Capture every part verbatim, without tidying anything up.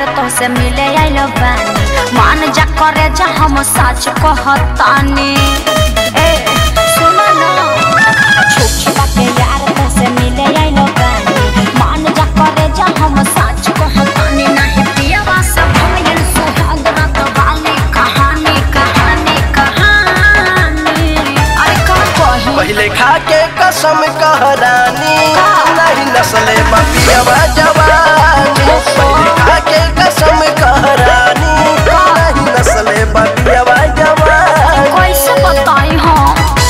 यार तो से मिले आइलो बानी मान जा करे जा हम सच कहतानी ए सुनो ना छुपा के यार तो से मिले आइलो बानी मान जा करे जा हम सच कहतानी नहीं पियावा सब भइल सुहाग रात वाली कहानी कहानी कहानी अरे का कही पहले खा के कसम कहरानी नहीं नस्ले बपियावा जवानी पहले खा के कसम कहरानी नहीं नस्ले बपियावा जवानी कैसे बताई हाँ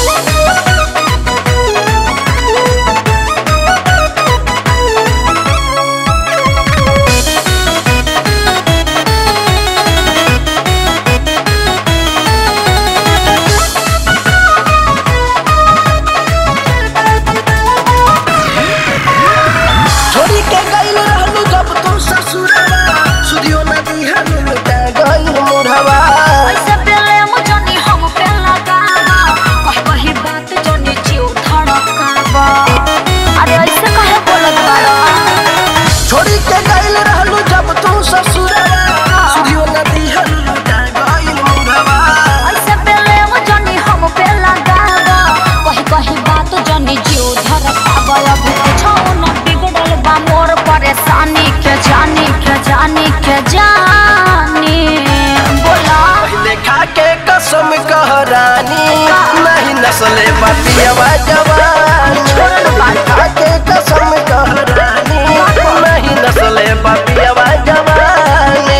परेशानी के जानी के जानी के जानी बोला पहले खा के कसम कहरानी नहीं नस्ले बपियावा जवानी खा के कसम कहरानी नहीं नस्ले बपियावा जवानी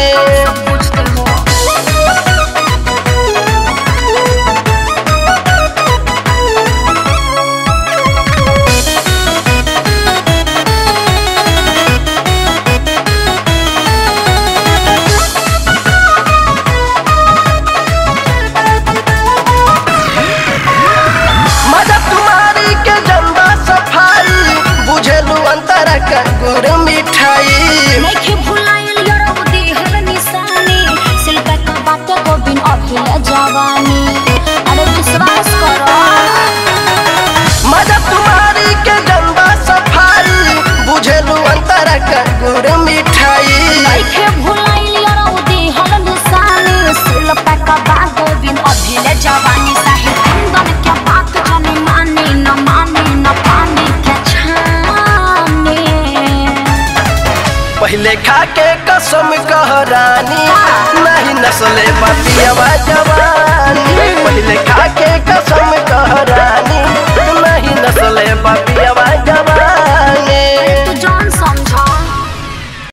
गुड़ मिठाई नहीं भुलाइल यारो दिहल निशानी सिल्का का बात को बिन अभिल जवानी अरे विश्वास करो मजा तुम्हारी के जंदा सफाई बुझेलू अंतर का गुड़ मिठाई नहीं भुलाइल यारो दिहल निशानी सिल्का का बात को बिन अभिल जवानी साहिब अंदन क्या बात जाने मानी न मानी न पानी के पहले खा के कसम कहरानी नहीं नस्ले बपियावा जवानी पहले खा के कसम